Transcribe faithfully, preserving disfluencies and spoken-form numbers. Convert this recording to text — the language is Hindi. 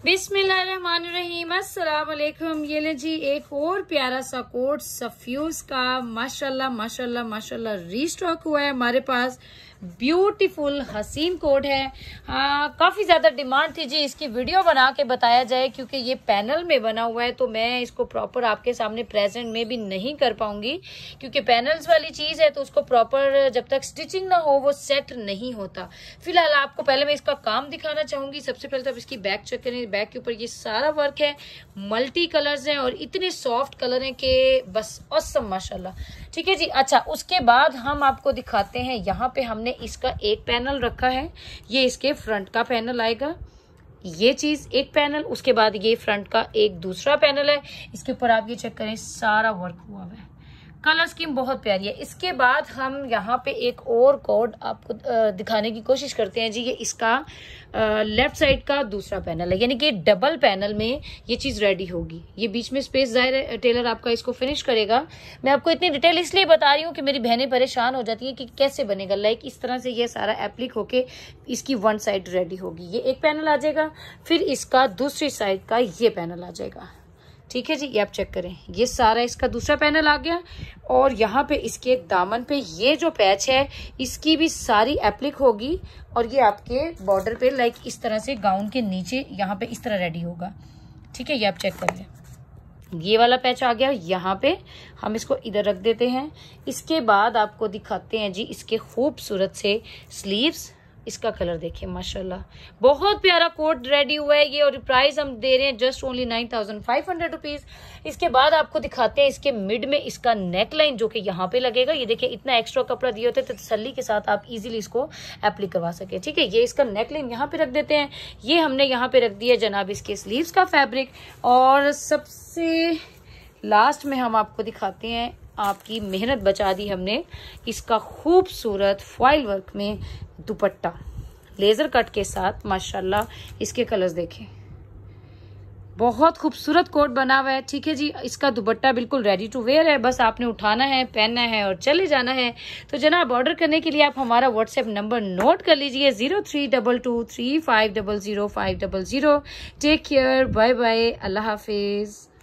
बिस्मिल्लाहिर्रहमानिर्रहीम, अस्सलाम वालेकुम। ये ले जी एक और प्यारा सा कोट सफ्यूज का माशाल्लाह माशाल्लाह माशाल्लाह रीस्टॉक हुआ है हमारे पास। ब्यूटीफुल हसीन कोड है। हाँ, काफ़ी ज़्यादा डिमांड थी जी इसकी वीडियो बना के बताया जाए, क्योंकि ये पैनल में बना हुआ है तो मैं इसको प्रॉपर आपके सामने प्रेजेंट में भी नहीं कर पाऊंगी, क्योंकि पैनल्स वाली चीज़ है तो उसको प्रॉपर जब तक स्टिचिंग ना हो वो सेट नहीं होता। फिलहाल आपको पहले मैं इसका काम दिखाना चाहूंगी। सबसे पहले तो आप इसकी बैक चेक करें। बैक के ऊपर ये सारा वर्क है, मल्टी कलर्स हैं और इतने सॉफ्ट कलर हैं कि बस ऑसम माशाल्लाह। ठीक है जी। अच्छा, उसके बाद हम आपको दिखाते हैं, यहाँ पे हमने इसका एक पैनल रखा है, ये इसके फ्रंट का पैनल आएगा, ये चीज एक पैनल, उसके बाद ये फ्रंट का एक दूसरा पैनल है। इसके ऊपर आप ये चेक करें, सारा वर्क हुआ है, कलर स्कीम बहुत प्यारी है। इसके बाद हम यहाँ पे एक और कोड आपको दिखाने की कोशिश करते हैं जी। ये इसका लेफ्ट साइड का दूसरा पैनल है, यानी कि डबल पैनल में ये चीज रेडी होगी। ये बीच में स्पेस जाहिर है टेलर आपका इसको फिनिश करेगा। मैं आपको इतनी डिटेल इसलिए बता रही हूँ कि मेरी बहनें परेशान हो जाती है कि कैसे बनेगा। लाइक इस तरह से ये सारा एप्लिक होके इसकी वन साइड रेडी होगी। ये एक पैनल आ जाएगा, फिर इसका दूसरी साइड का ये पैनल आ जाएगा। ठीक है जी, ये आप चेक करें, ये सारा इसका दूसरा पैनल आ गया। और यहाँ पे इसके दामन पे ये जो पैच है इसकी भी सारी एप्लिक होगी और ये आपके बॉर्डर पे लाइक इस तरह से गाउन के नीचे यहाँ पे इस तरह रेडी होगा। ठीक है, ये आप चेक कर लें। ये वाला पैच आ गया, यहाँ पे हम इसको इधर रख देते हैं। इसके बाद आपको दिखाते हैं जी इसके खूबसूरत से स्लीव्स। इसका कलर देखिए माशाल्लाह, बहुत प्यारा कोट रेडी हुआ है ये, और प्राइस हम दे रहे हैं just only nine thousand five hundred rupees. इसके बाद आपको दिखाते हैं इसके मिड में इसका नेक लाइन जो कि यहाँ पे लगेगा। ये देखिए इतना एक्स्ट्रा कपड़ा दिए होते तो तसल्ली के साथ आप इजीली इसको एप्लीक करवा सके। ठीक है, ये इसका नेक लाइन यहाँ पे रख देते हैं। ये हमने यहाँ पे रख दिया जनाब इसके स्लीव्स का फैब्रिक। और सबसे लास्ट में हम आपको दिखाते हैं, आपकी मेहनत बचा दी हमने, इसका खूबसूरत फॉइल वर्क में दुपट्टा लेजर कट के साथ। माशाल्लाह इसके कलर्स देखें, बहुत खूबसूरत कोट बना हुआ है। ठीक है जी, इसका दुपट्टा बिल्कुल रेडी टू वेयर है, बस आपने उठाना है, पहनना है और चले जाना है। तो जनाब ऑर्डर करने के लिए आप हमारा व्हाट्सएप नंबर नोट कर लीजिए, zero three double two three five double zero five double zero. Take care, bye bye, अल्लाह हाफिज।